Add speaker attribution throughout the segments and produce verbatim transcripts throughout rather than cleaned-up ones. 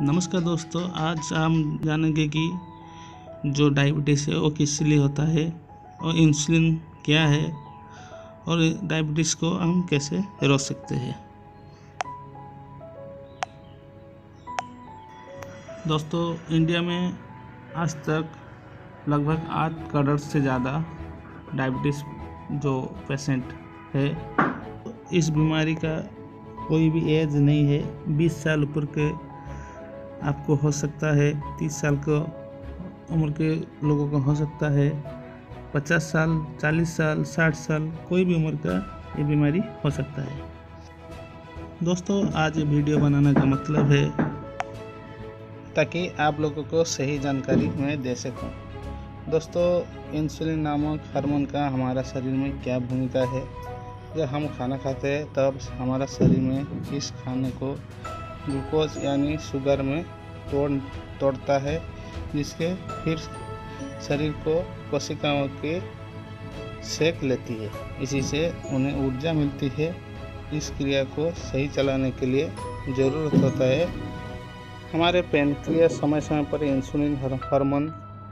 Speaker 1: नमस्कार दोस्तों, आज हम जानेंगे कि जो डायबिटीज़ है वो किस लिए होता है और इंसुलिन क्या है और डायबिटीज़ को हम कैसे रोक सकते हैं। दोस्तों, इंडिया में आज तक लगभग आठ करोड़ से ज़्यादा डायबिटीज़ जो पेशेंट है। इस बीमारी का कोई भी एज नहीं है। बीस साल ऊपर के आपको हो सकता है, तीस साल को उम्र के लोगों को हो सकता है, पचास साल, चालीस साल, साठ साल, कोई भी उम्र का ये बीमारी हो सकता है। दोस्तों, आज ये वीडियो बनाने का मतलब है ताकि आप लोगों को सही जानकारी मैं दे सकूं। दोस्तों, इंसुलिन नामक हार्मोन का हमारा शरीर में क्या भूमिका है। जब हम खाना खाते हैं तब हमारा शरीर में इस खाने को ग्लूकोज यानी शुगर में तोड़ तोड़ता है, जिसके फिर शरीर को कोशिकाओं के सेक लेती है। इसी से उन्हें ऊर्जा मिलती है। इस क्रिया को सही चलाने के लिए ज़रूरत होता है हमारे पैनक्रियास समय समय पर इंसुलिन हार्मोन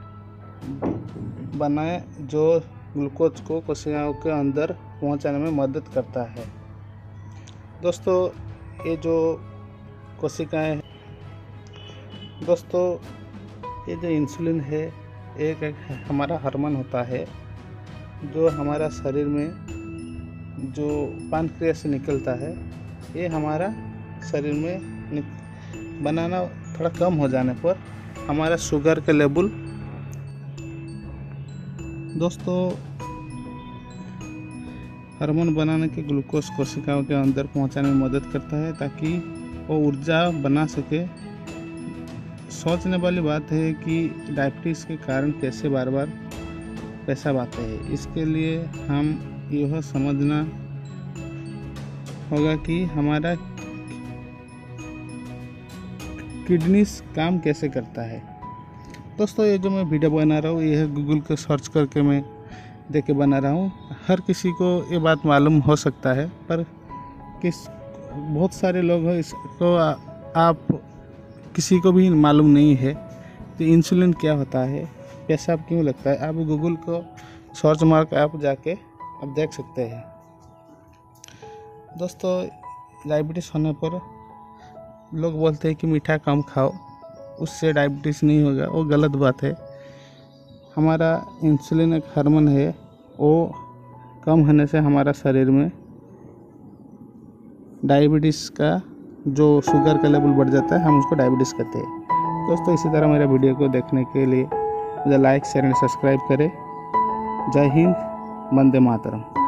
Speaker 1: बनाए, जो ग्लूकोज को कोशिकाओं के अंदर पहुंचाने में मदद करता है। दोस्तों, ये जो कोशिकाएं हैं दोस्तों ये जो इंसुलिन है एक, एक हमारा हार्मोन होता है जो हमारा शरीर में जो पैनक्रियास से निकलता है। ये हमारा शरीर में बनाना थोड़ा कम हो जाने पर हमारा शुगर के लेवल दोस्तों हार्मोन बनाने के ग्लूकोज कोशिकाओं के अंदर पहुंचाने में मदद करता है, ताकि वो ऊर्जा बना सके। सोचने वाली बात है कि डायबिटीज़ के कारण कैसे बार बार पेशाब आते हैं। इसके लिए हम यह समझना होगा कि हमारा किडनी काम कैसे करता है। दोस्तों, ये जो मैं वीडियो बना रहा हूँ यह गूगल के सर्च करके मैं देख के बना रहा हूँ। हर किसी को ये बात मालूम हो सकता है, पर किस बहुत सारे लोग हैं इसको आ, आप किसी को भी मालूम नहीं है कि इंसुलिन क्या होता है, पेशाब क्यों लगता है। आप गूगल को सर्च मार कर आप जाके आप देख सकते हैं। दोस्तों, डायबिटीज़ होने पर लोग बोलते हैं कि मीठा कम खाओ, उससे डायबिटीज़ नहीं होगा। वो गलत बात है। हमारा इंसुलिन एक हार्मोन है, वो कम होने से हमारा शरीर में डायबिटीज़ का जो शुगर का लेवल बढ़ जाता है, हम उसको डायबिटीज़ कहते हैं। दोस्तों, इसी तरह मेरा वीडियो को देखने के लिए मुझे लाइक शेयर एंड सब्सक्राइब करें। जय हिंद, वंदे मातरम।